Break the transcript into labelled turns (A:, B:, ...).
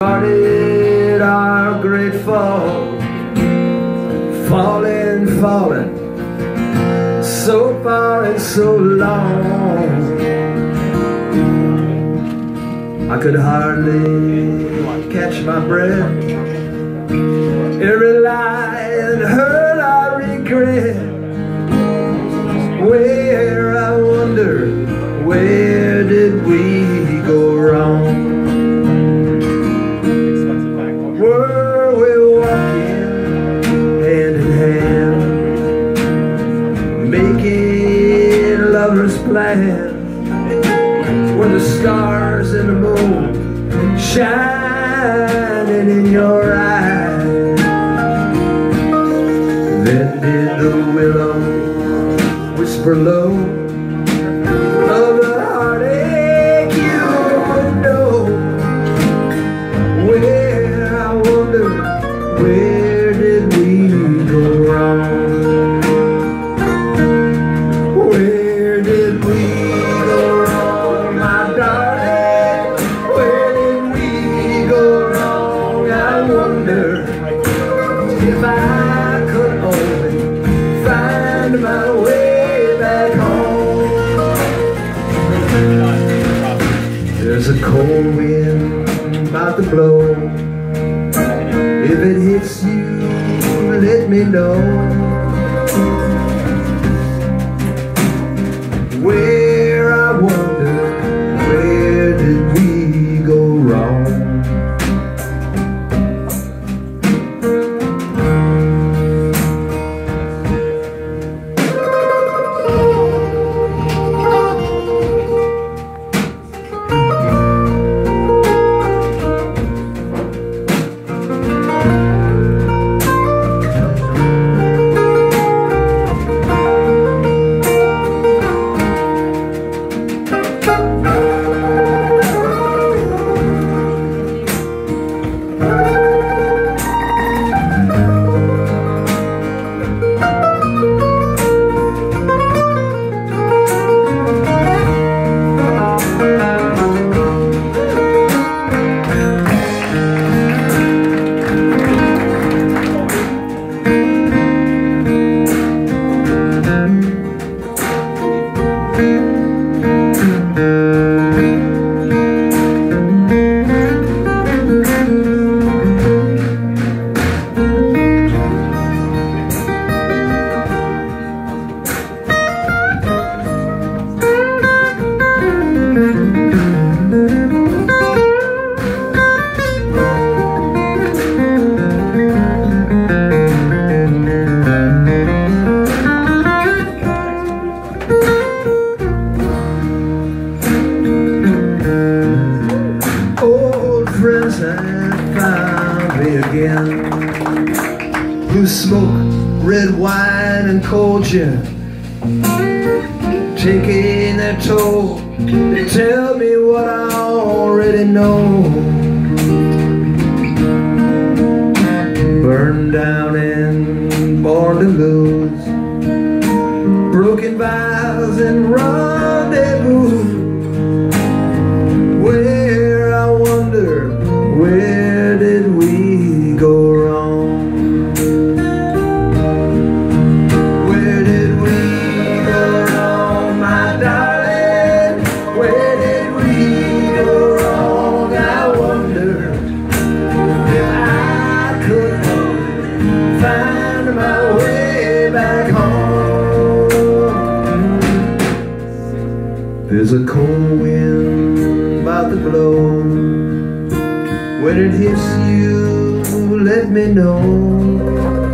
A: Started our great fall, falling, falling, so far and so long. I could hardly catch my breath. Every lie and hurt I regret. Where, I wonder, where did we go wrong? Were we walking hand in hand, making lovers' plans? Were the stars and the moon shining in your eyes? Then did the willow whisper low of the heartache you know? Where, I wonder, where did we go wrong? Where did we go wrong, my darling? Where did we go wrong? I wonder if I could only find my way back home. There's a cold wind about to blow. If it hits you, let me know. Where, I wonder, where did we go wrong? Friends have found me again, who smoke red wine and cold gin, taking their toll. They tell me what I already know. Burned down and born to lose, broken vows and rendezvous. Where, I wonder, where did we go wrong? Where did we go wrong, my darling? Where did we go wrong? I wonder if I could only find my way back home. There's a cold wind about to blow. When it hits you, let me know.